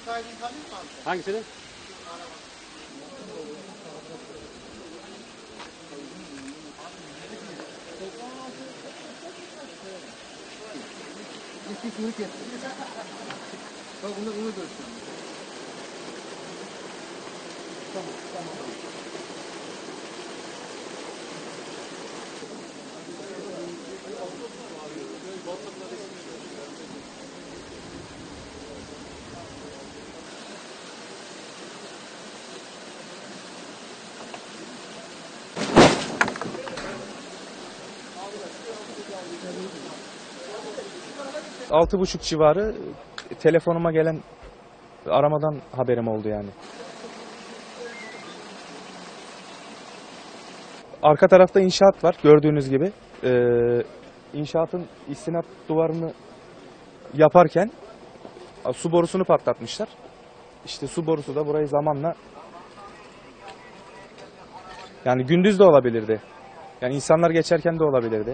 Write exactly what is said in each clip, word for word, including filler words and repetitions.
sahibini tanıyor musun abi? Hangisini? Eski kuyruk yaptı. Bak bunu bunu göster. Tamam, tamam. Altı buçuk civarı telefonuma gelen aramadan haberim oldu yani. Arka tarafta inşaat var gördüğünüz gibi. Ee, inşaatın istinat duvarını yaparken su borusunu patlatmışlar. İşte su borusu da burayı zamanla, yani gündüz de olabilirdi. Yani insanlar geçerken de olabilirdi.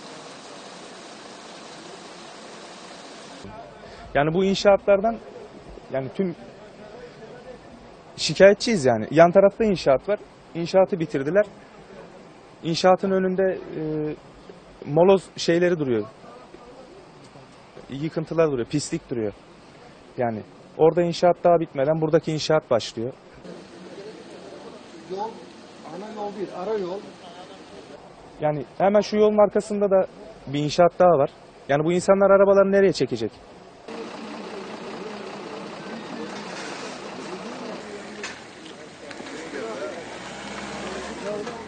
Yani bu inşaatlardan yani tüm şikayetçiyiz yani. Yan tarafta inşaat var. İnşaatı bitirdiler. İnşaatın önünde e, moloz şeyleri duruyor. Yıkıntılar duruyor, pislik duruyor. Yani orada inşaat daha bitmeden buradaki inşaat başlıyor. Yol, ana yol değil, ara yol. Yani hemen şu yolun arkasında da bir inşaat daha var. Yani bu insanlar arabalarını nereye çekecek? Yolda